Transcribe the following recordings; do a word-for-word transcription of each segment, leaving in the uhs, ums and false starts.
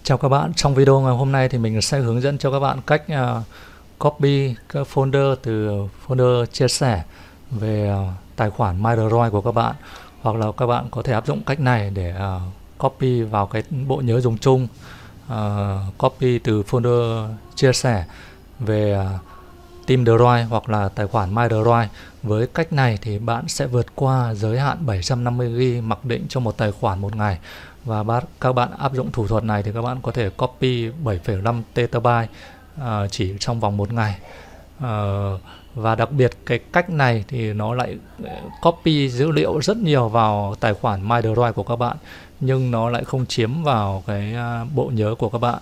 Chào các bạn, trong video ngày hôm nay thì mình sẽ hướng dẫn cho các bạn cách uh, copy các folder từ folder chia sẻ về uh, tài khoản MyDroid của các bạn, hoặc là các bạn có thể áp dụng cách này để uh, copy vào cái bộ nhớ dùng chung, uh, copy từ folder chia sẻ về uh, Team Droid hoặc là tài khoản MyDroid. Với cách này thì bạn sẽ vượt qua giới hạn bảy trăm năm mươi gi bi mặc định cho một tài khoản một ngày, và các bạn áp dụng thủ thuật này thì các bạn có thể copy bảy phẩy năm terabyte uh, chỉ trong vòng một ngày. Uh, và đặc biệt cái cách này thì nó lại copy dữ liệu rất nhiều vào tài khoản MyDroid của các bạn, nhưng nó lại không chiếm vào cái uh, bộ nhớ của các bạn.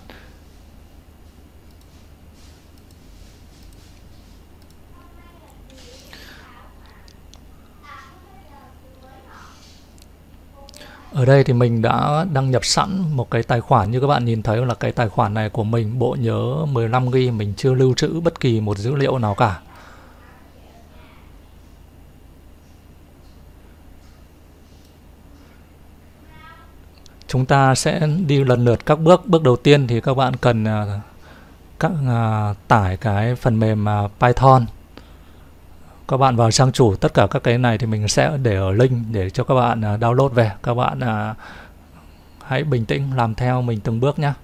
Ở đây thì mình đã đăng nhập sẵn một cái tài khoản, như các bạn nhìn thấy là cái tài khoản này của mình, bộ nhớ mười lăm gi bi, mình chưa lưu trữ bất kỳ một dữ liệu nào cả. Chúng ta sẽ đi lần lượt các bước. Bước đầu tiên thì các bạn cần uh, các, uh, tải cái phần mềm uh, Python. Các bạn vào trang chủ, tất cả các cái này thì mình sẽ để ở link để cho các bạn uh, download về. Các bạn uh, hãy bình tĩnh làm theo mình từng bước nhé.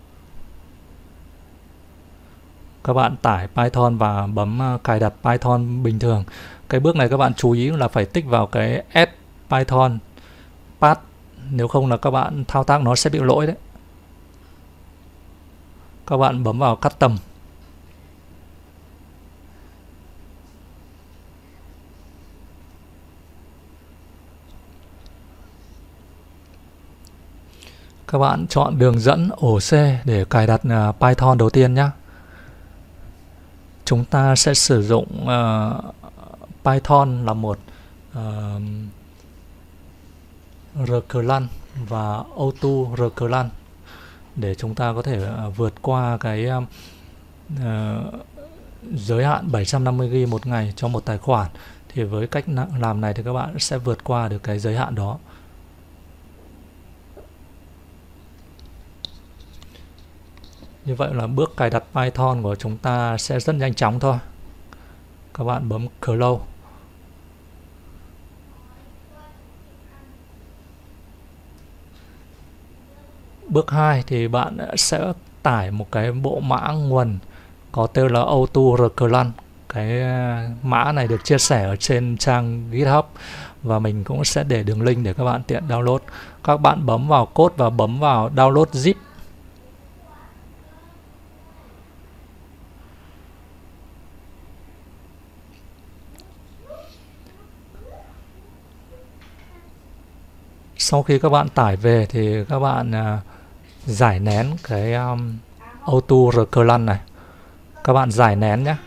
Các bạn tải Python và bấm uh, cài đặt Python bình thường. Cái bước này các bạn chú ý là phải tích vào cái add Python path, nếu không là các bạn thao tác nó sẽ bị lỗi đấy. Các bạn bấm vào custom. Các bạn chọn đường dẫn ổ C để cài đặt uh, Python đầu tiên nhé. Chúng ta sẽ sử dụng uh, Python là một uh, recursion và auto recursion để chúng ta có thể uh, vượt qua cái uh, giới hạn bảy trăm năm mươi gi bi một ngày cho một tài khoản. Thì với cách làm này thì các bạn sẽ vượt qua được cái giới hạn đó. Như vậy là bước cài đặt Python của chúng ta sẽ rất nhanh chóng thôi. Các bạn bấm close. Bước hai thì bạn sẽ tải một cái bộ mã nguồn có tên là auto recursion. Cái mã này được chia sẻ ở trên trang GitHub và mình cũng sẽ để đường link để các bạn tiện download. Các bạn bấm vào code và bấm vào download zip. Sau khi các bạn tải về thì các bạn uh, giải nén cái um, auto recursion này. Các bạn giải nén nhé.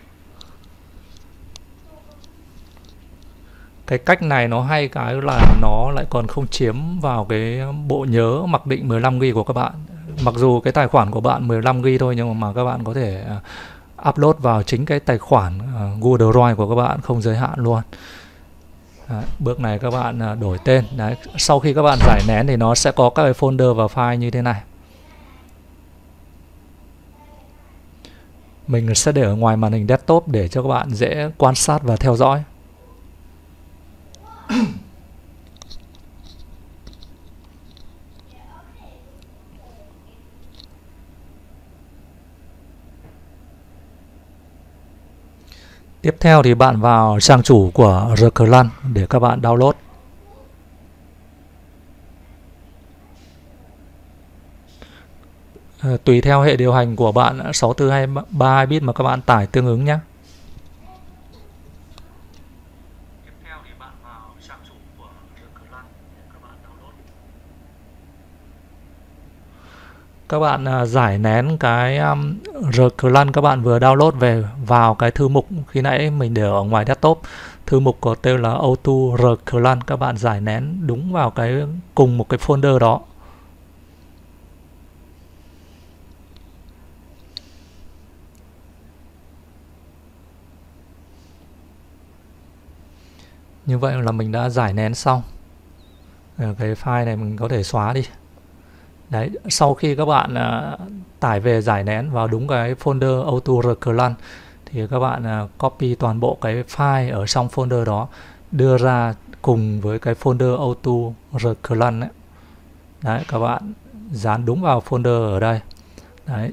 Cái cách này nó hay cái là nó lại còn không chiếm vào cái bộ nhớ mặc định mười lăm gi bi của các bạn. Mặc dù cái tài khoản của bạn mười lăm gi bi thôi, nhưng mà các bạn có thể uh, upload vào chính cái tài khoản uh, Google Drive của các bạn không giới hạn luôn. Đấy, bước này các bạn đổi tên. Đấy, sau khi các bạn giải nén thì nó sẽ có các cái folder và file như thế này. Mình sẽ để ở ngoài màn hình desktop để cho các bạn dễ quan sát và theo dõi. Tiếp theo thì bạn vào trang chủ của Recursion để các bạn download. À, tùy theo hệ điều hành của bạn, sáu tư hay ba mươi hai bit mà các bạn tải tương ứng nhé. Tiếp theo thì bạn vào trang chủ của Recursion để các bạn download. Các bạn uh, giải nén cái um, Recursion các bạn vừa download về vào cái thư mục khi nãy mình để ở ngoài desktop. Thư mục có tên là auto recursion. Các bạn giải nén đúng vào cái cùng một cái folder đó. Như vậy là mình đã giải nén xong. Cái file này mình có thể xóa đi. Đấy, sau khi các bạn uh, tải về giải nén vào đúng cái folder auto-recurrent thì các bạn uh, copy toàn bộ cái file ở trong folder đó đưa ra cùng với cái folder auto-recurrent đấy. Đấy, các bạn dán đúng vào folder ở đây. Đấy.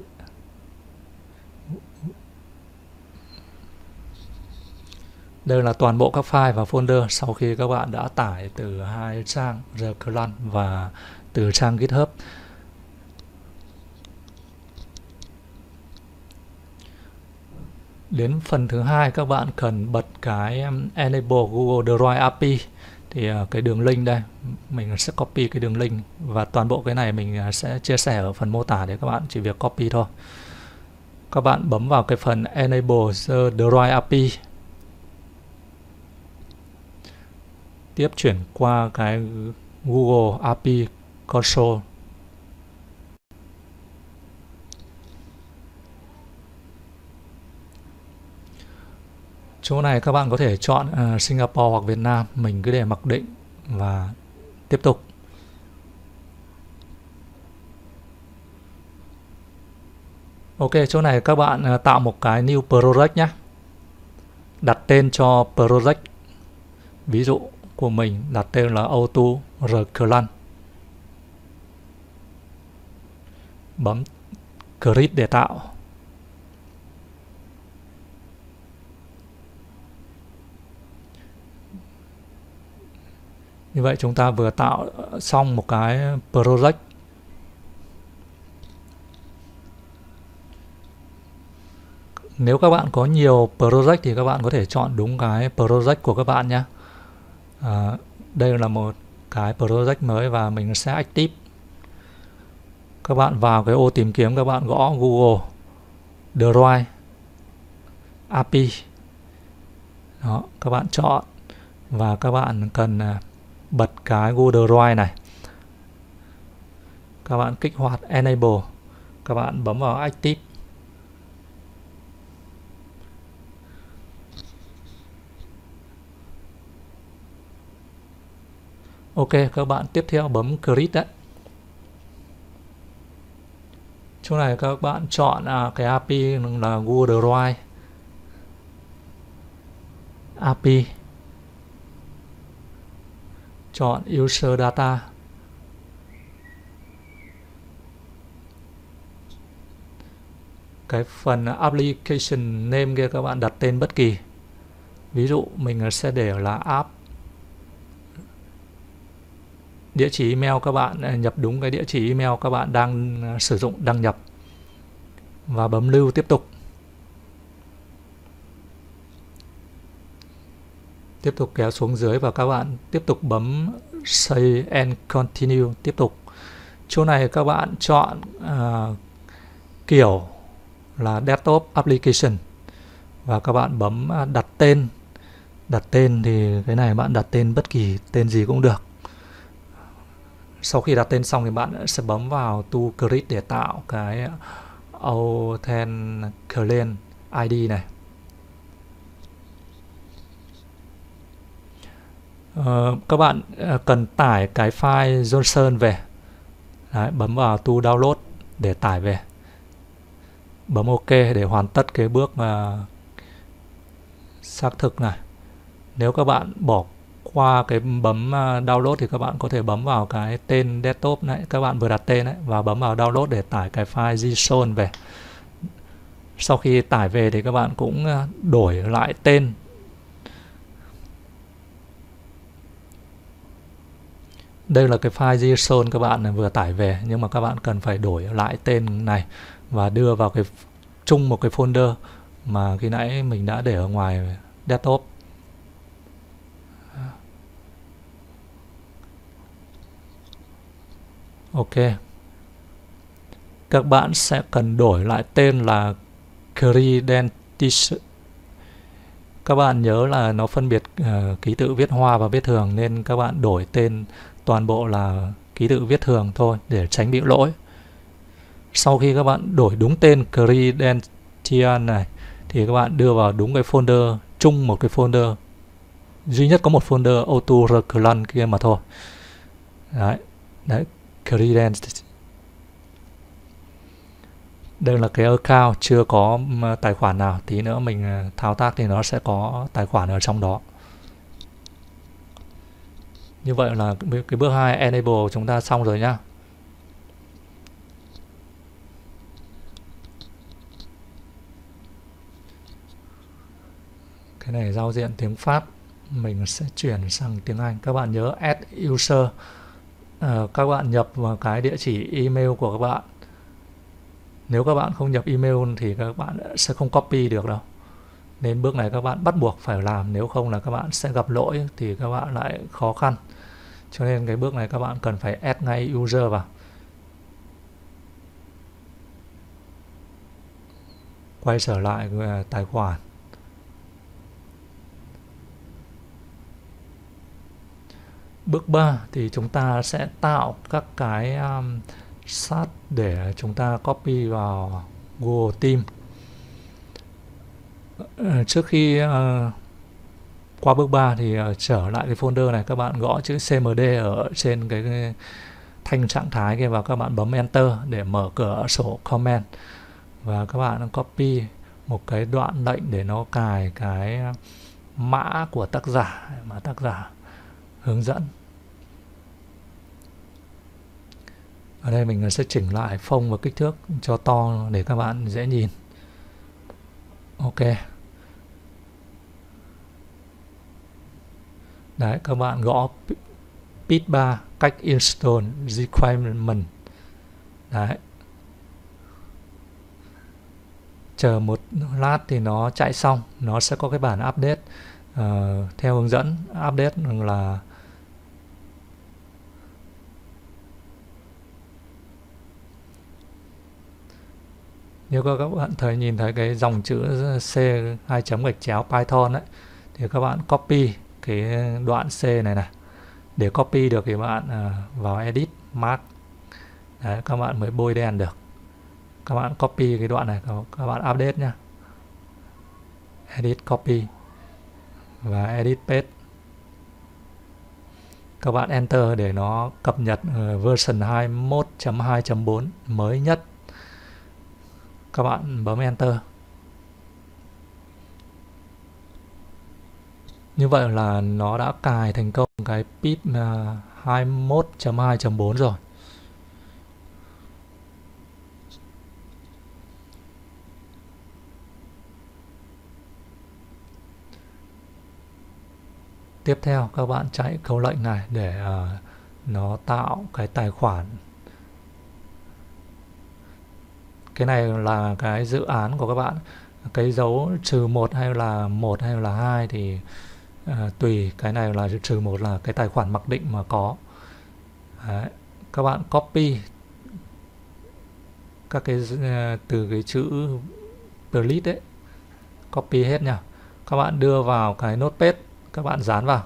Đây là toàn bộ các file và folder sau khi các bạn đã tải từ hai trang recurrent và từ trang GitHub. Đến phần thứ hai, các bạn cần bật cái Enable Google Drive a pê i. Thì cái đường link đây, mình sẽ copy cái đường link và toàn bộ cái này mình sẽ chia sẻ ở phần mô tả để các bạn chỉ việc copy thôi. Các bạn bấm vào cái phần Enable the Drive a pê i. Tiếp chuyển qua cái Google a pê i Console. Chỗ này các bạn có thể chọn uh, Singapore hoặc Việt Nam, mình cứ để mặc định và tiếp tục. Ok, chỗ này các bạn uh, tạo một cái new project nhé. Đặt tên cho project. Ví dụ của mình đặt tên là Auto Recurrent. Bấm Create để tạo. Như vậy chúng ta vừa tạo xong một cái project. Nếu các bạn có nhiều project thì các bạn có thể chọn đúng cái project của các bạn nhé. À, đây là một cái project mới và mình sẽ active. Các bạn vào cái ô tìm kiếm, các bạn gõ Google Drive a pê i. Đó, các bạn chọn và các bạn cần bật cái Google Drive này. Các bạn kích hoạt Enable, các bạn bấm vào Active. Ok, các bạn tiếp theo bấm Create đấy. Chỗ này các bạn chọn à, cái a pê i là Google Drive a pê i. Chọn User Data. Cái phần Application Name kia các bạn đặt tên bất kỳ. Ví dụ mình sẽ để là app. Địa chỉ email các bạn nhập đúng cái địa chỉ email các bạn đang sử dụng đăng nhập. Và bấm lưu tiếp tục. Tiếp tục kéo xuống dưới và các bạn tiếp tục bấm Save and Continue tiếp tục. Chỗ này các bạn chọn uh, kiểu là Desktop Application và các bạn bấm đặt tên. Đặt tên thì cái này bạn đặt tên bất kỳ tên gì cũng được. Sau khi đặt tên xong thì bạn sẽ bấm vào To Create để tạo cái Authenticator i đê này. Uh, các bạn uh, cần tải cái file Johnson về. Đấy, bấm vào To Download để tải về. Bấm OK để hoàn tất cái bước uh, xác thực này. Nếu các bạn bỏ qua cái bấm uh, download thì các bạn có thể bấm vào cái tên desktop này, các bạn vừa đặt tên đấy và bấm vào download để tải cái file JSON về. Sau khi tải về thì các bạn cũng uh, đổi lại tên. Đây là cái file JSON các bạn vừa tải về, nhưng mà các bạn cần phải đổi lại tên này và đưa vào cái chung một cái folder mà khi nãy mình đã để ở ngoài desktop. Ok. Các bạn sẽ cần đổi lại tên là Credentials. Các bạn nhớ là nó phân biệt uh, ký tự viết hoa và viết thường, nên các bạn đổi tên toàn bộ là ký tự viết thường thôi để tránh bị lỗi. Sau khi các bạn đổi đúng tên Credential này thì các bạn đưa vào đúng cái folder, chung một cái folder. Duy nhất có một folder Auto Recurrent kia mà thôi. Đấy, đấy, Credentials. Đây là cái account chưa có tài khoản nào, tí nữa mình thao tác thì nó sẽ có tài khoản ở trong đó. Như vậy là cái bước hai enable chúng ta xong rồi nhá. Cái này giao diện tiếng Pháp, mình sẽ chuyển sang tiếng Anh. Các bạn nhớ add user, à, các bạn nhập vào cái địa chỉ email của các bạn. Nếu các bạn không nhập email thì các bạn sẽ không copy được đâu. Nên bước này các bạn bắt buộc phải làm, nếu không là các bạn sẽ gặp lỗi thì các bạn lại khó khăn. Cho nên cái bước này các bạn cần phải add ngay user vào. Quay trở lại tài khoản. Bước ba thì chúng ta sẽ tạo các cái um, sát để chúng ta copy vào Google Team. Uh, trước khi uh, qua bước ba thì uh, trở lại cái folder này, các bạn gõ chữ xê em đê ở trên cái, cái thanh trạng thái kia và các bạn bấm Enter để mở cửa sổ comment. Và các bạn copy một cái đoạn lệnh để nó cài cái mã của tác giả mà tác giả hướng dẫn. Ở đây mình sẽ chỉnh lại phông và kích thước cho to để các bạn dễ nhìn. Ok. Đấy, các bạn gõ pít ba cách install requirement. Đấy. Chờ một lát thì nó chạy xong, nó sẽ có cái bản update uh, theo hướng dẫn. Update là nếu các bạn thấy nhìn thấy cái dòng chữ C hai chấm gạch chéo Python ấy, thì các bạn copy cái đoạn C này này. Để copy được thì bạn uh, vào edit mark. Đấy, các bạn mới bôi đen được. Các bạn copy cái đoạn này, các bạn update nhá. Edit copy và edit paste. Các bạn enter để nó cập nhật uh, version hai mươi mốt chấm hai chấm bốn mới nhất. Các bạn bấm enter. Như vậy là nó đã cài thành công cái pip uh, hai mươi mốt chấm hai chấm bốn rồi. Tiếp theo các bạn chạy câu lệnh này để uh, nó tạo cái tài khoản. Cái này là cái dự án của các bạn. Cái dấu trừ một hay là một hay là hai thì uh, tùy. Cái này là trừ một là cái tài khoản mặc định mà có. Đấy. Các bạn copy các cái uh, từ cái chữ delete ấy, copy hết nha. Các bạn đưa vào cái notepad, các bạn dán vào.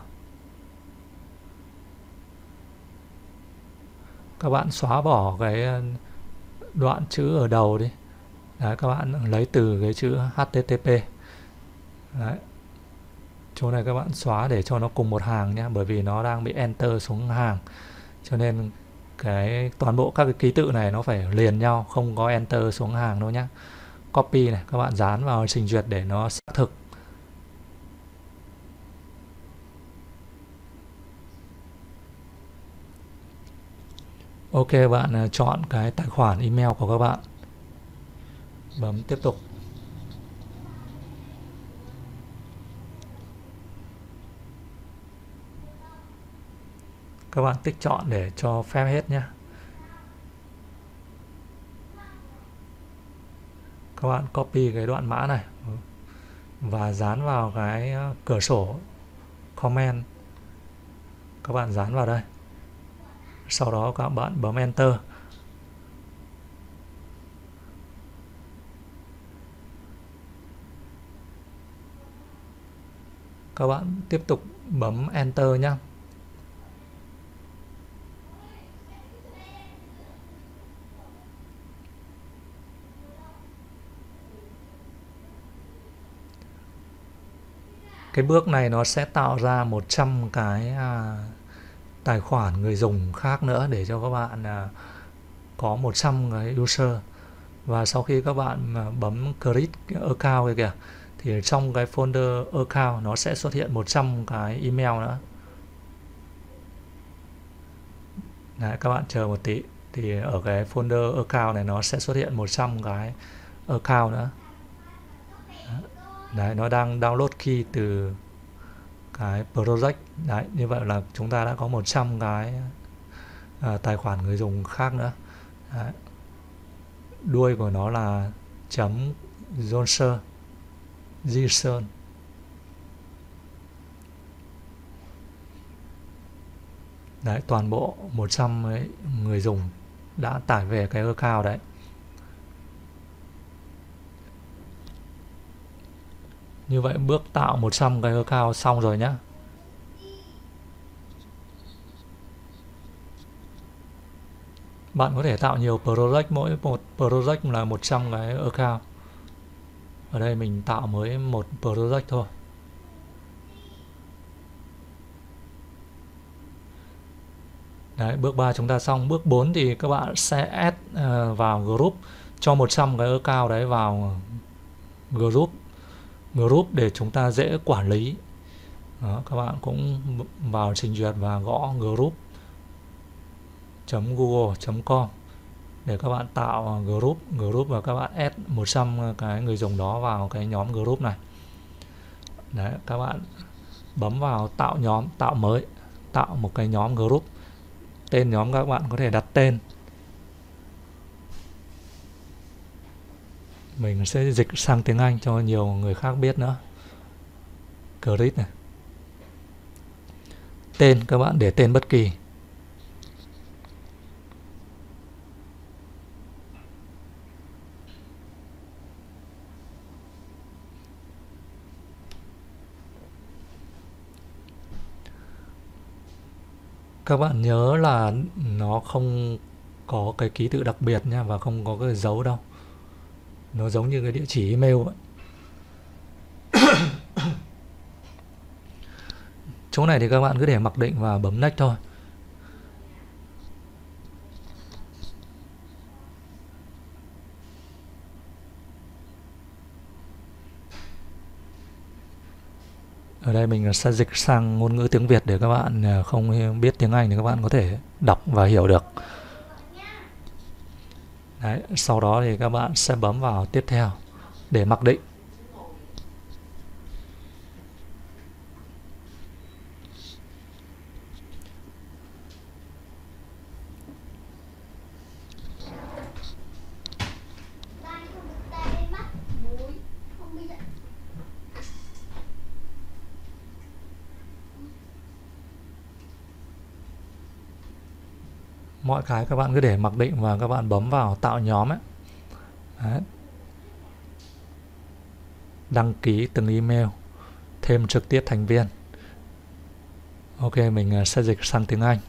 Các bạn xóa bỏ cái đoạn chữ ở đầu đi. Đấy, các bạn lấy từ cái chữ hát tê tê pê. Đấy. Chỗ này các bạn xóa để cho nó cùng một hàng nhé, bởi vì nó đang bị enter xuống hàng. Cho nên cái toàn bộ các cái ký tự này nó phải liền nhau, không có enter xuống hàng đâu nhé. Copy này, các bạn dán vào trình duyệt để nó xác thực. Ok, bạn chọn cái tài khoản email của các bạn. Bấm tiếp tục. Các bạn tích chọn để cho phép hết nhé. Các bạn copy cái đoạn mã này và dán vào cái cửa sổ comment. Các bạn dán vào đây. Sau đó các bạn bấm enter. Các bạn tiếp tục bấm enter nhé. Cái bước này nó sẽ tạo ra một trăm cái à, tài khoản người dùng khác nữa để cho các bạn à, có một trăm cái user. Và sau khi các bạn bấm create account kìa, thì trong cái folder account nó sẽ xuất hiện một trăm cái email nữa. Đấy, các bạn chờ một tí, thì ở cái folder account này nó sẽ xuất hiện một trăm cái account nữa. Đấy, nó đang download key từ cái project. Đấy, như vậy là chúng ta đã có một trăm cái à, tài khoản người dùng khác nữa. Đấy. Đuôi của nó là chấm Johnson Jason. Đấy, toàn bộ một trăm ấy, người dùng đã tải về cái account đấy. Như vậy bước tạo một trăm cái account xong rồi nhé. Bạn có thể tạo nhiều project, mỗi một project là một trăm cái account. Ở đây mình tạo mới một project thôi. Đấy, bước ba chúng ta xong. Bước bốn thì các bạn sẽ add uh, vào group, cho một trăm cái account đấy vào group group để chúng ta dễ quản lý. Đó, các bạn cũng vào trình duyệt và gõ group chấm google chấm com để các bạn tạo group group và các bạn add một trăm cái người dùng đó vào cái nhóm group này. Đấy, các bạn bấm vào tạo nhóm, tạo mới, tạo một cái nhóm group. Tên nhóm các bạn có thể đặt tên. Mình sẽ dịch sang tiếng Anh cho nhiều người khác biết nữa. Create này. Tên các bạn để tên bất kỳ. Các bạn nhớ là nó không có cái ký tự đặc biệt nha, và không có cái dấu đâu. Nó giống như cái địa chỉ email ấy. Chỗ này thì các bạn cứ để mặc định và bấm next thôi. Ở đây mình sẽ dịch sang ngôn ngữ tiếng Việt để các bạn không biết tiếng Anh thì các bạn có thể đọc và hiểu được. Đấy, sau đó thì các bạn sẽ bấm vào tiếp theo để mặc định. Mọi cái các bạn cứ để mặc định và các bạn bấm vào tạo nhóm ấy. Đấy. Đăng ký từng email, thêm trực tiếp thành viên. Ok, mình sẽ dịch sang tiếng Anh.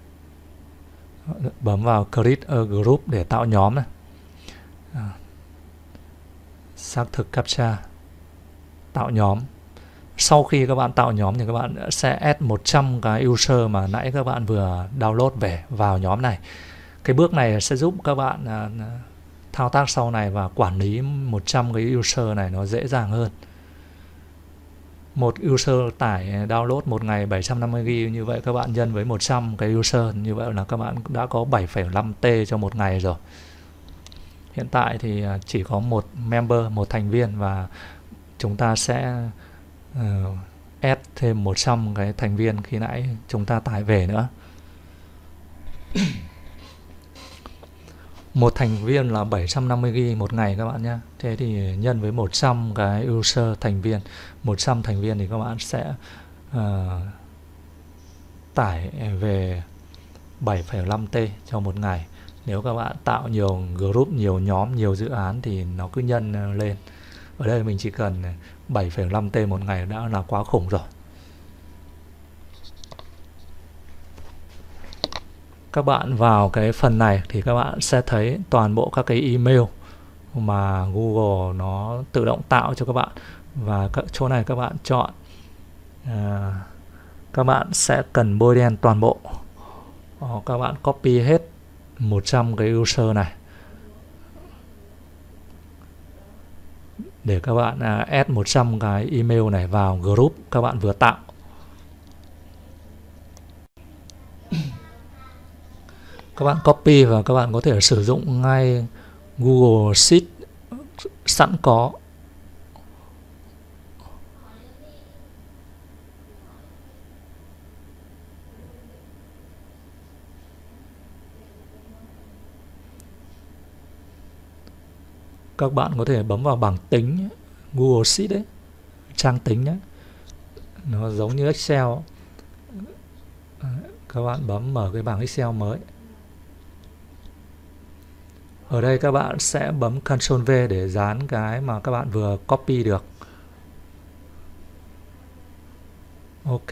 Bấm vào create a group để tạo nhóm này. À. Xác thực captcha, tạo nhóm. Sau khi các bạn tạo nhóm thì các bạn sẽ add một trăm cái user mà nãy các bạn vừa download về vào nhóm này. Cái bước này sẽ giúp các bạn à, thao tác sau này và quản lý một trăm cái user này nó dễ dàng hơn. Một user tải download một ngày bảy trăm năm mươi gi ga bai, như vậy các bạn nhân với một trăm cái user, như vậy là các bạn đã có bảy phẩy năm T cho một ngày rồi. Hiện tại thì chỉ có một member, một thành viên, và chúng ta sẽ uh, add thêm một trăm cái thành viên khi nãy chúng ta tải về nữa. Một thành viên là bảy trăm năm mươi gi ga bai một ngày các bạn nhé. Thế thì nhân với một trăm cái user thành viên, một trăm thành viên thì các bạn sẽ uh, tải về bảy phẩy năm T cho một ngày. Nếu các bạn tạo nhiều group, nhiều nhóm, nhiều dự án thì nó cứ nhân lên. Ở đây mình chỉ cần bảy phẩy năm T một ngày đã là quá khủng rồi. Các bạn vào cái phần này thì các bạn sẽ thấy toàn bộ các cái email mà Google nó tự động tạo cho các bạn. Và các chỗ này các bạn chọn à, các bạn sẽ cần bôi đen toàn bộ. Các bạn copy hết một trăm cái user này. để các bạn à, add một trăm cái email này vào group các bạn vừa tạo. Các bạn copy và các bạn có thể sử dụng ngay Google Sheet sẵn có. Các bạn có thể bấm vào bảng tính Google Sheet đấy, trang tính nhé, nó giống như Excel. Các bạn bấm mở cái bảng Excel mới. Ở đây các bạn sẽ bấm Ctrl V để dán cái mà các bạn vừa copy được. Ok.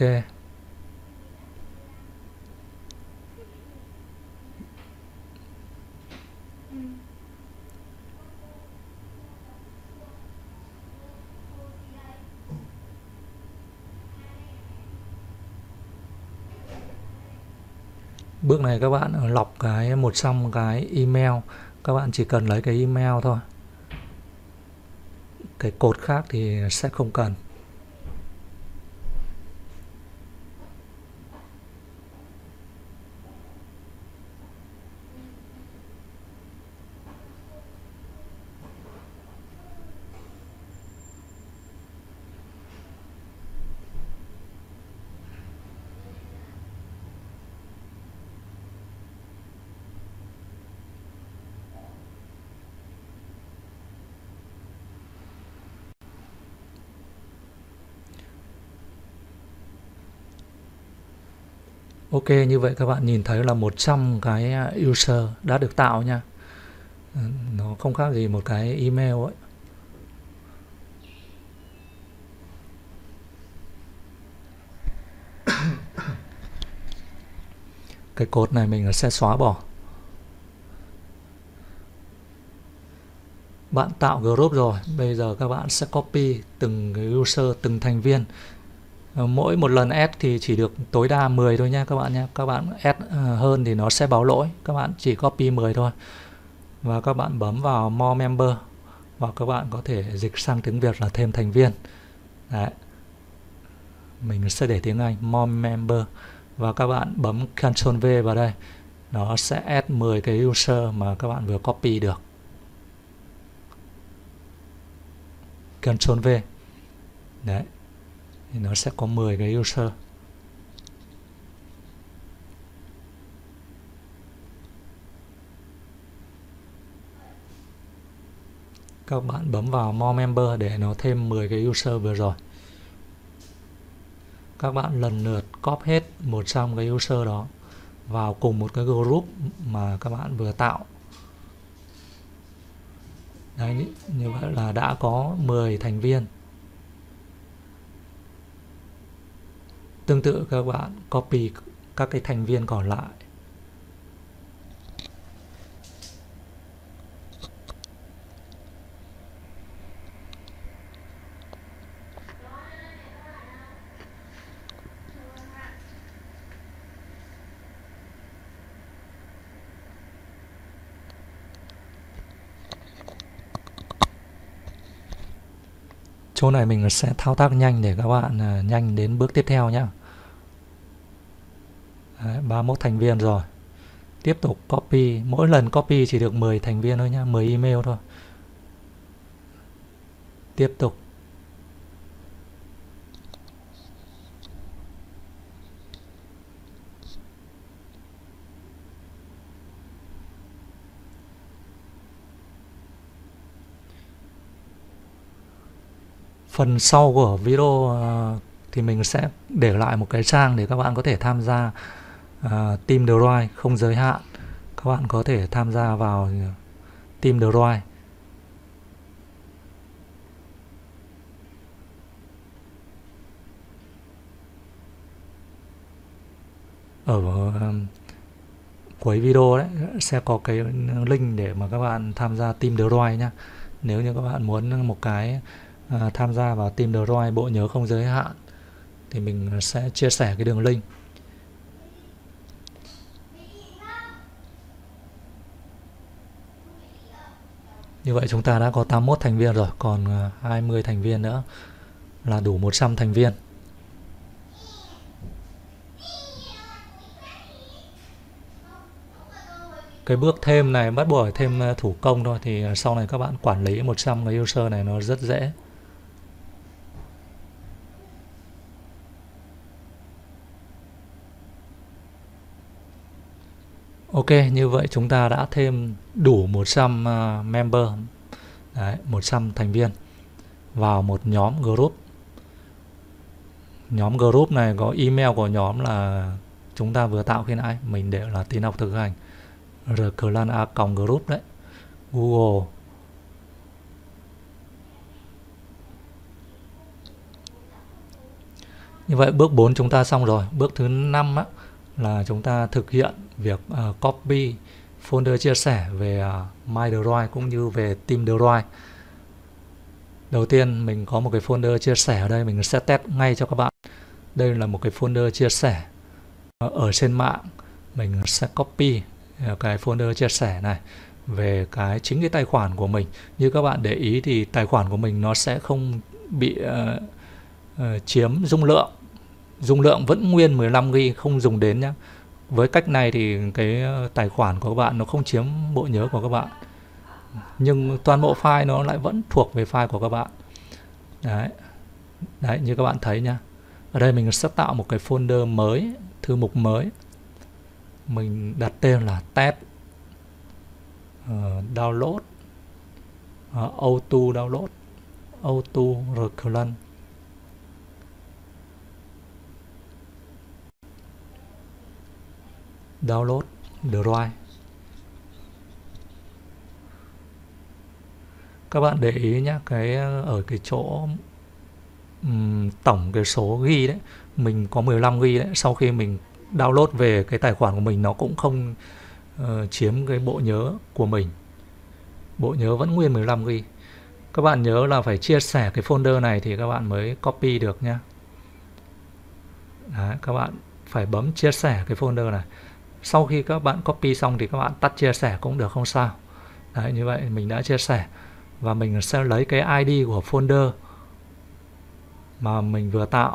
Bước này các bạn lọc cái một trăm cái email, các bạn chỉ cần lấy cái email thôi. Cái code khác thì sẽ không cần. Ok, như vậy các bạn nhìn thấy là một trăm cái user đã được tạo nha. Nó không khác gì một cái email ấy. Cái code này mình sẽ xóa bỏ. Bạn tạo group rồi, bây giờ các bạn sẽ copy từng cái user, từng thành viên. Mỗi một lần add thì chỉ được tối đa mười thôi nha các bạn nhé. Các bạn add hơn thì nó sẽ báo lỗi. Các bạn chỉ copy mười thôi. Và các bạn bấm vào More Member. Và các bạn có thể dịch sang tiếng Việt là thêm thành viên. Đấy. Mình sẽ để tiếng Anh More Member. Và các bạn bấm Ctrl V vào đây. Nó sẽ add mười cái user mà các bạn vừa copy được. Ctrl V. Đấy. Thì nó sẽ có mười cái user. Các bạn bấm vào More Member để nó thêm mười cái user vừa rồi. Các bạn lần lượt copy hết một trăm cái user đó vào cùng một cái group mà các bạn vừa tạo. Đấy, như vậy là đã có mười thành viên. Tương tự các bạn copy các cái thành viên còn lại. Chỗ này mình sẽ thao tác nhanh để các bạn nhanh đến bước tiếp theo nhé. Đấy, ba mươi mốt thành viên rồi. Tiếp tục copy. Mỗi lần copy chỉ được mười thành viên thôi nhé, mười email thôi. Tiếp tục. Phần sau của video thì mình sẽ để lại một cái trang để các bạn có thể tham gia uh, Team Droid không giới hạn. Các bạn có thể tham gia vào Team Droid. Ở uh, cuối video đấy sẽ có cái link để mà các bạn tham gia Team Droid nhé. Nếu như các bạn muốn một cái uh, tham gia vào Team Droid bộ nhớ không giới hạn thì mình sẽ chia sẻ cái đường link. Như vậy chúng ta đã có tám mươi mốt thành viên rồi, còn hai mươi thành viên nữa là đủ một trăm thành viên. Cái bước thêm này bắt buộc phải thêm thủ công thôi, thì sau này các bạn quản lý một trăm cái user này nó rất dễ. Ok, như vậy chúng ta đã thêm đủ một trăm uh, member, đấy, một trăm thành viên vào một nhóm group. Nhóm group này có email của nhóm là chúng ta vừa tạo khi nãy, mình để là tin học thực hành rclan a còng group đấy, Google. Như vậy bước bốn chúng ta xong rồi. Bước thứ năm á, là chúng ta thực hiện việc uh, copy folder chia sẻ về uh, MyDrive cũng như về TeamDrive. Đầu tiên mình có một cái folder chia sẻ ở đây, mình sẽ test ngay cho các bạn. Đây là một cái folder chia sẻ ở trên mạng. Mình sẽ copy cái folder chia sẻ này về cái chính cái tài khoản của mình. Như các bạn để ý thì tài khoản của mình nó sẽ không bị uh, uh, chiếm dung lượng. Dung lượng vẫn nguyên mười lăm gi ga bai, không dùng đến nhé. Với cách này thì cái tài khoản của các bạn nó không chiếm bộ nhớ của các bạn, nhưng toàn bộ file nó lại vẫn thuộc về file của các bạn. Đấy, Đấy như các bạn thấy nhá. Ở đây mình sẽ tạo một cái folder mới, thư mục mới. Mình đặt tên là test uh, download, uh, auto download, auto recurrent. Download drive. Các bạn để ý nhé, cái ở cái chỗ um, tổng cái số ghi đấy, mình có mười lăm gi ga bai đấy. Sau khi mình download về cái tài khoản của mình, nó cũng không uh, chiếm cái bộ nhớ của mình. Bộ nhớ vẫn nguyên mười lăm gi ga bai. Các bạn nhớ là phải chia sẻ cái folder này thì các bạn mới copy được nhé. Đấy, các bạn phải bấm chia sẻ cái folder này. Sau khi các bạn copy xong thì các bạn tắt chia sẻ cũng được, không sao. Đấy, như vậy mình đã chia sẻ. Và mình sẽ lấy cái i đê của folder mà mình vừa tạo.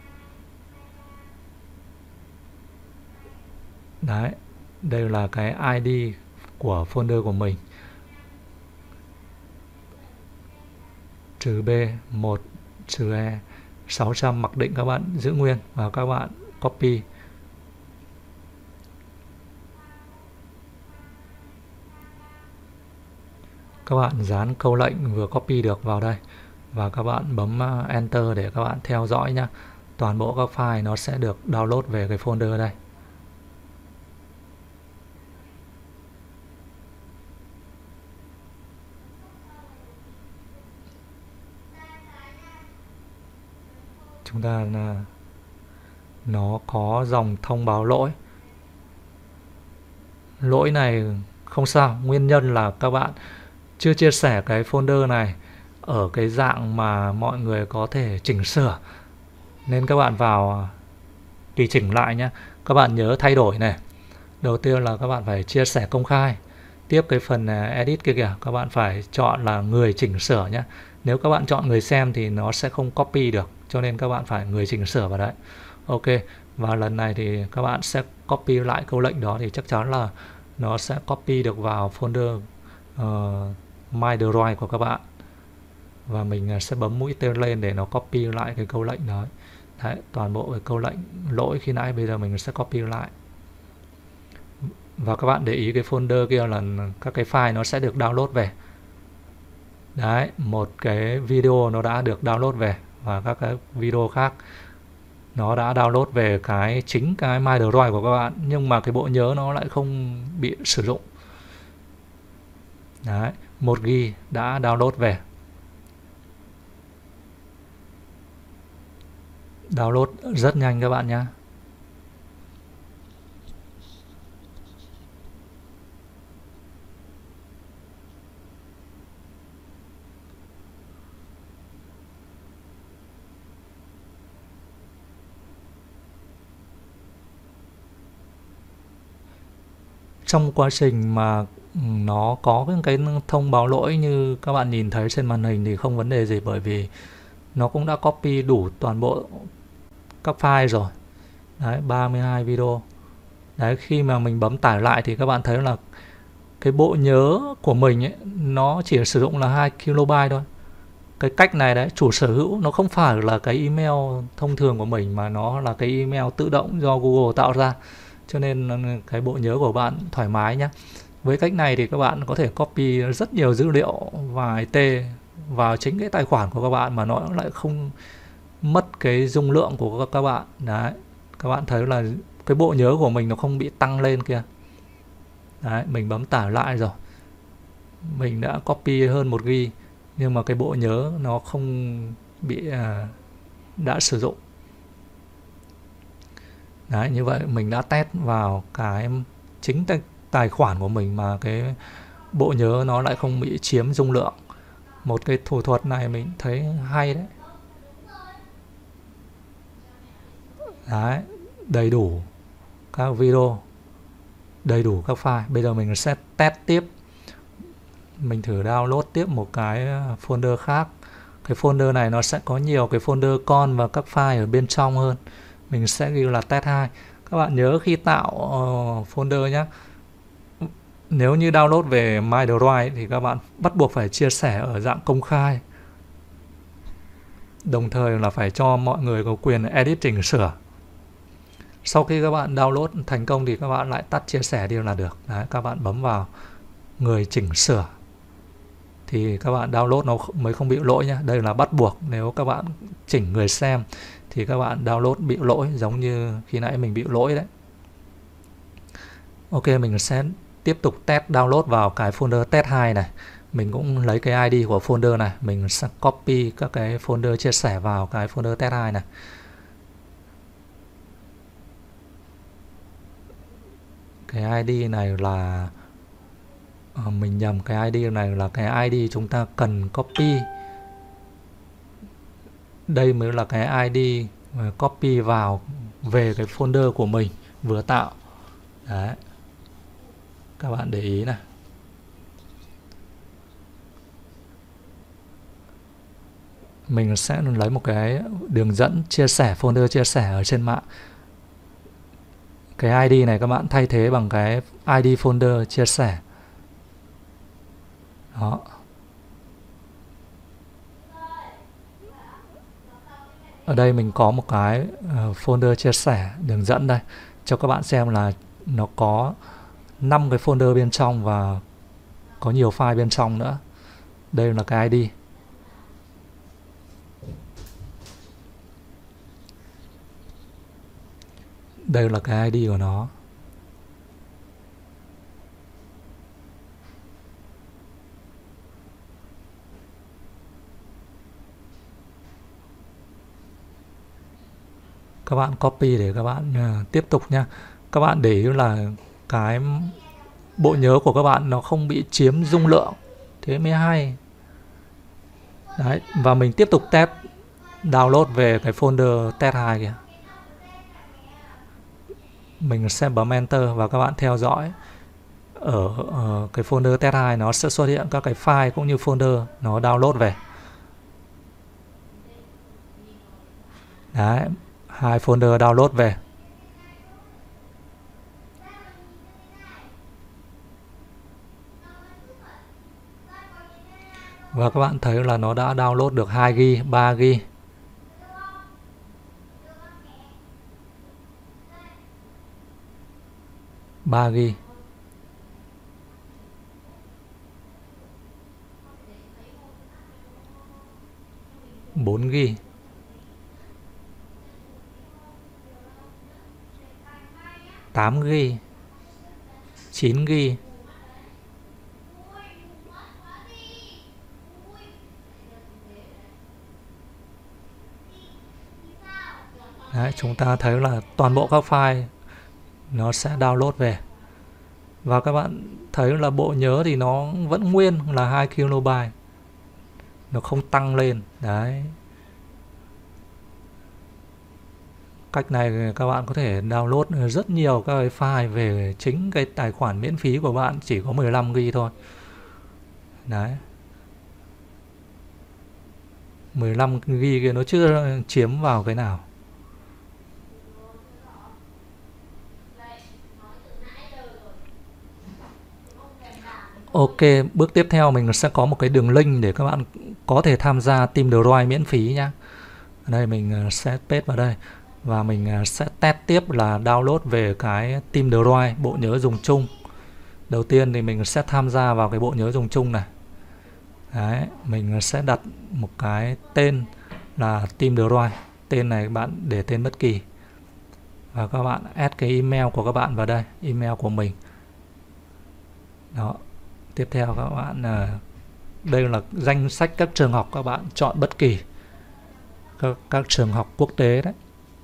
Đấy, đây là cái i đê của folder của mình. Trừ B, một, trừ E, sáu trăm mặc định các bạn giữ nguyên và các bạn copy. Các bạn dán câu lệnh vừa copy được vào đây và các bạn bấm Enter để các bạn theo dõi nhé. Toàn bộ các file nó sẽ được download về cái folder đây. Chúng ta là nó có dòng thông báo lỗi. Lỗi này không sao, nguyên nhân là các bạn chưa chia sẻ cái folder này ở cái dạng mà mọi người có thể chỉnh sửa, nên các bạn vào tùy chỉnh lại nhé. Các bạn nhớ thay đổi này. Đầu tiên là các bạn phải chia sẻ công khai. Tiếp cái phần edit kia kìa, các bạn phải chọn là người chỉnh sửa nhé. Nếu các bạn chọn người xem thì nó sẽ không copy được, cho nên các bạn phải người chỉnh sửa vào đấy. Ok, và lần này thì các bạn sẽ copy lại câu lệnh đó thì chắc chắn là nó sẽ copy được vào folder uh, MyDrive của các bạn. Và mình sẽ bấm mũi tên lên để nó copy lại cái câu lệnh đó. Đấy, toàn bộ cái câu lệnh lỗi khi nãy bây giờ mình sẽ copy lại. Và các bạn để ý cái folder kia là các cái file nó sẽ được download về. Đấy, một cái video nó đã được download về và các cái video khác nó đã download về cái chính cái MyDrive của các bạn, nhưng mà cái bộ nhớ nó lại không bị sử dụng. Đấy, một gi ga bai đã download về. Download rất nhanh các bạn nhé. Trong quá trình mà nó có cái thông báo lỗi như các bạn nhìn thấy trên màn hình thì không vấn đề gì, bởi vì nó cũng đã copy đủ toàn bộ các file rồi. Đấy, ba mươi hai video. Đấy, khi mà mình bấm tải lại thì các bạn thấy là cái bộ nhớ của mình ấy, nó chỉ sử dụng là hai ki lô bai thôi. Cái cách này đấy, chủ sở hữu nó không phải là cái email thông thường của mình, mà nó là cái email tự động do Google tạo ra. Cho nên cái bộ nhớ của bạn thoải mái nhé. Với cách này thì các bạn có thể copy rất nhiều dữ liệu và i tê vào chính cái tài khoản của các bạn mà nó lại không mất cái dung lượng của các bạn. Đấy, các bạn thấy là cái bộ nhớ của mình nó không bị tăng lên kìa. Đấy, mình bấm tải lại rồi. Mình đã copy hơn một gi-ga-bai nhưng mà cái bộ nhớ nó không bị à, đã sử dụng. Đấy, như vậy mình đã test vào cái chính tài, tài khoản của mình mà cái bộ nhớ nó lại không bị chiếm dung lượng. Một cái thủ thuật này mình thấy hay đấy. Đấy, đầy đủ các video, đầy đủ các file. Bây giờ mình sẽ test tiếp. Mình thử download tiếp một cái folder khác. Cái folder này nó sẽ có nhiều cái folder con và các file ở bên trong hơn. Mình sẽ ghi là test hai. Các bạn nhớ khi tạo uh, folder nhé, nếu như download về MyDrive thì các bạn bắt buộc phải chia sẻ ở dạng công khai. Đồng thời là phải cho mọi người có quyền edit chỉnh sửa. Sau khi các bạn download thành công thì các bạn lại tắt chia sẻ đi là được. Đấy, các bạn bấm vào người chỉnh sửa thì các bạn download nó mới không bị lỗi nhé. Đây là bắt buộc, nếu các bạn chỉnh người xem thì các bạn download bị lỗi, giống như khi nãy mình bị lỗi đấy. Ok, mình sẽ tiếp tục test download vào cái folder test hai này. Mình cũng lấy cái i đê của folder này, mình sẽ copy các cái folder chia sẻ vào cái folder test hai này. Cái i đê này là à, mình nhầm, cái i đê này là cái i đê chúng ta cần copy. Đây mới là cái i đê copy vào về cái folder của mình vừa tạo. Đấy, các bạn để ý này. Mình sẽ lấy một cái đường dẫn chia sẻ folder chia sẻ ở trên mạng. Cái i đê này các bạn thay thế bằng cái i đê folder chia sẻ. Đó. Ở đây mình có một cái uh, folder chia sẻ đường dẫn đây cho các bạn xem là nó có năm cái folder bên trong và có nhiều file bên trong nữa. Đây là cái i đê. Đây là cái i đê của nó. Các bạn copy để các bạn uh, tiếp tục nha. Các bạn để ý là cái bộ nhớ của các bạn nó không bị chiếm dung lượng, thế mới hay. Đấy, và mình tiếp tục test download về cái folder test hai kìa. Mình sẽ bấm enter và các bạn theo dõi. Ở uh, cái folder test hai nó sẽ xuất hiện các cái file cũng như folder nó download về. Đấy, hai folder download về. Và các bạn thấy là nó đã download được hai gi-ga-bai, ba gi-ga-bai. ba gi-ga-bai. bốn gi-ga-bai. tám gi-ga-bai. chín gi-ga-bai. Đấy, chúng ta thấy là toàn bộ các file nó sẽ download về. Và các bạn thấy là bộ nhớ thì nó vẫn nguyên là hai ki lô bai. Nó không tăng lên. Đấy. Cách này các bạn có thể download rất nhiều các cái file về chính cái tài khoản miễn phí của bạn, chỉ có mười lăm gi bi thôi. Đấy. mười lăm gi bi kia nó chưa chiếm vào cái nào. Ok, bước tiếp theo mình sẽ có một cái đường link để các bạn có thể tham gia Team Droid miễn phí nhé. Ở đây mình sẽ paste vào đây và mình sẽ test tiếp là download về cái Team Droid, bộ nhớ dùng chung. Đầu tiên thì mình sẽ tham gia vào cái bộ nhớ dùng chung này. Đấy, mình sẽ đặt một cái tên là Team Droid. Tên này bạn để tên bất kỳ. Và các bạn add cái email của các bạn vào đây, email của mình. Đó. Tiếp theo các bạn, đây là danh sách các trường học, các bạn chọn bất kỳ các, các trường học quốc tế đấy.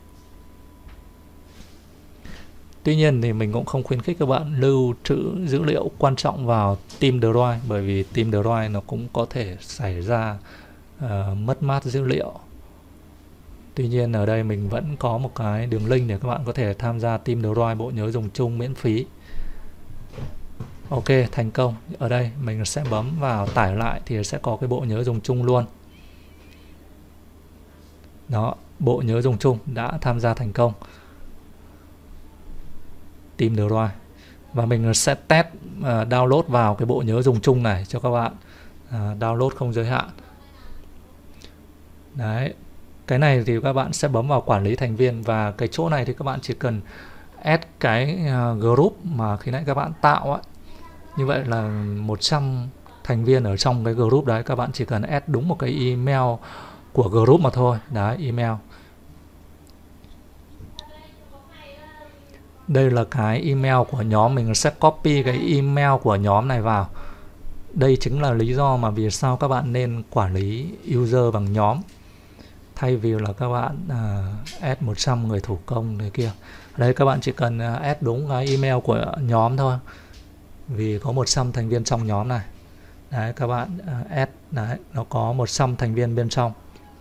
Tuy nhiên thì mình cũng không khuyến khích các bạn lưu trữ dữ liệu quan trọng vào Team Droid, bởi vì Team Droid nó cũng có thể xảy ra uh, mất mát dữ liệu. Tuy nhiên ở đây mình vẫn có một cái đường link để các bạn có thể tham gia Team Droid, bộ nhớ dùng chung miễn phí. Ok, thành công. Ở đây mình sẽ bấm vào tải lại thì sẽ có cái bộ nhớ dùng chung luôn. Đó, bộ nhớ dùng chung đã tham gia thành công Team Droid. Và mình sẽ test uh, download vào cái bộ nhớ dùng chung này cho các bạn. uh, Download không giới hạn. Đấy, cái này thì các bạn sẽ bấm vào quản lý thành viên. Và cái chỗ này thì các bạn chỉ cần add cái uh, group mà khi nãy các bạn tạo ấy. Như vậy là một trăm thành viên ở trong cái group đấy, các bạn chỉ cần add đúng một cái email của group mà thôi. Đấy, email. Đây là cái email của nhóm, mình sẽ copy cái email của nhóm này vào. Đây chính là lý do mà vì sao các bạn nên quản lý user bằng nhóm, thay vì là các bạn uh, add một trăm người thủ công này kia. Đây các bạn chỉ cần uh, add đúng cái email của nhóm thôi, vì có một trăm thành viên trong nhóm này. Đấy, các bạn uh, add, đấy, nó có một trăm thành viên bên trong.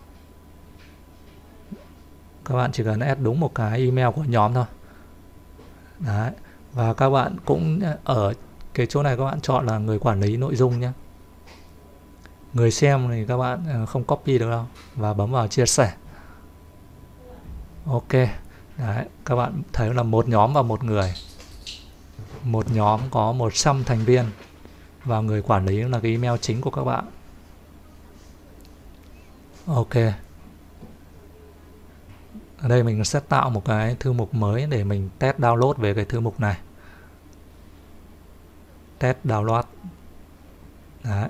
Các bạn chỉ cần add đúng một cái email của nhóm thôi. Đấy, và các bạn cũng ở cái chỗ này các bạn chọn là người quản lý nội dung nhé. Người xem thì các bạn không copy được đâu, và bấm vào chia sẻ. Ok. Đấy, các bạn thấy là một nhóm và một người. Một nhóm có một trăm thành viên và người quản lý là cái email chính của các bạn. Ok. Ở đây mình sẽ tạo một cái thư mục mới để mình test download về cái thư mục này. Test download. Đấy.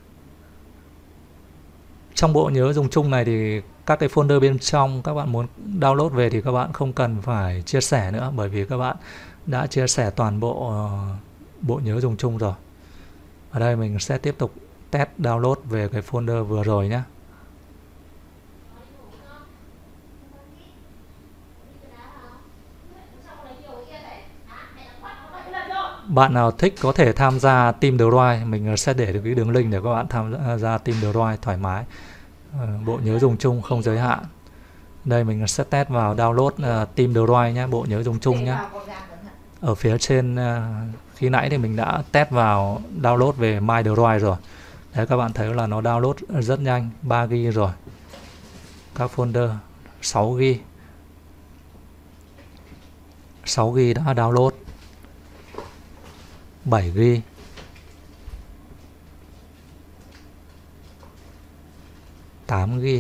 Trong bộ nhớ dùng chung này thì các cái folder bên trong các bạn muốn download về thì các bạn không cần phải chia sẻ nữa, bởi vì các bạn đã chia sẻ toàn bộ uh, bộ nhớ dùng chung rồi. Ở đây mình sẽ tiếp tục test download về cái folder vừa rồi nhé. Bạn nào thích có thể tham gia Team Droid, mình sẽ để cái đường link để các bạn tham gia Team Droid thoải mái. Bộ nhớ dùng chung không giới hạn. Đây mình sẽ test vào download uh, Team Droid nhé, bộ nhớ dùng chung nhé. Ở phía trên uh, khi nãy thì mình đã test vào download về My Droid rồi. Đấy, các bạn thấy là nó download rất nhanh, ba gi bi rồi. Các folder sáu gi bi. sáu gi bi đã download. bảy gi bi. tám gi bi.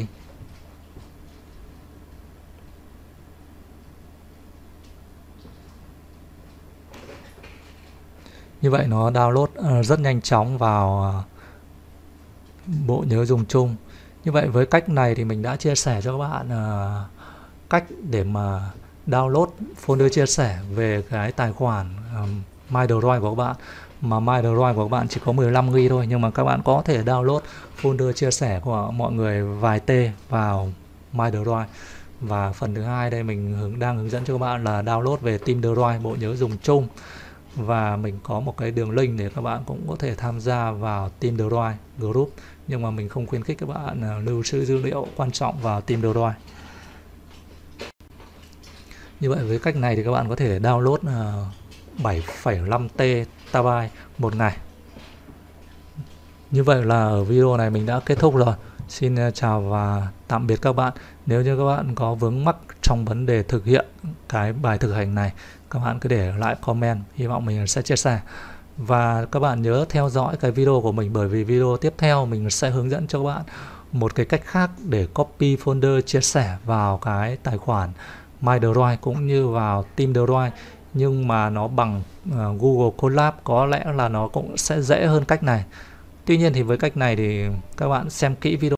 Như vậy nó download rất nhanh chóng vào bộ nhớ dùng chung. Như vậy với cách này thì mình đã chia sẻ cho các bạn cách để mà download folder chia sẻ về cái tài khoản My Droid của các bạn. Mà My Droid của các bạn chỉ có mười lăm gi bi thôi, nhưng mà các bạn có thể download folder chia sẻ của mọi người vài T vào My Droid. Và phần thứ hai đây mình đang hướng dẫn cho các bạn là download về Team Droid, bộ nhớ dùng chung. Và mình có một cái đường link để các bạn cũng có thể tham gia vào Team Droid group, nhưng mà mình không khuyến khích các bạn lưu trữ dữ liệu quan trọng vào Team Droid. Như vậy với cách này thì các bạn có thể download uh, bảy phẩy năm terabyte một ngày. Như vậy là ở video này mình đã kết thúc rồi. Xin chào và tạm biệt các bạn. Nếu như các bạn có vướng mắc trong vấn đề thực hiện cái bài thực hành này, các bạn cứ để lại comment, hy vọng mình sẽ chia sẻ. Và các bạn nhớ theo dõi cái video của mình, bởi vì video tiếp theo mình sẽ hướng dẫn cho các bạn một cái cách khác để copy folder chia sẻ vào cái tài khoản MyDrive cũng như vào TeamDrive, nhưng mà nó bằng uh, Google Colab, có lẽ là nó cũng sẽ dễ hơn cách này. Tuy nhiên thì với cách này thì các bạn xem kỹ video